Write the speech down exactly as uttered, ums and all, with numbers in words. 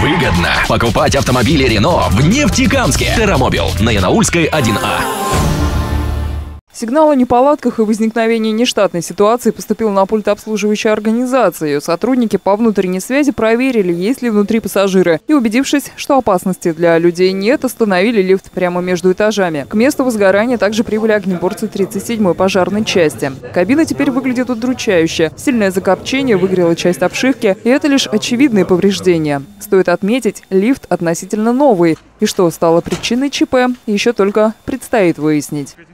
Выгодно покупать автомобили Рено в Нефтекамске. Террамобил на Янаульской один А. Сигнал о неполадках и возникновении нештатной ситуации поступил на пульт обслуживающей организации. Ее сотрудники по внутренней связи проверили, есть ли внутри пассажиры. И, убедившись, что опасности для людей нет, остановили лифт прямо между этажами. К месту возгорания также прибыли огнеборцы тридцать седьмой пожарной части. Кабина теперь выглядит удручающе. Сильное закопчение, выгорела часть обшивки, и это лишь очевидные повреждения. Стоит отметить, лифт относительно новый. И что стало причиной ЧП, еще только предстоит выяснить.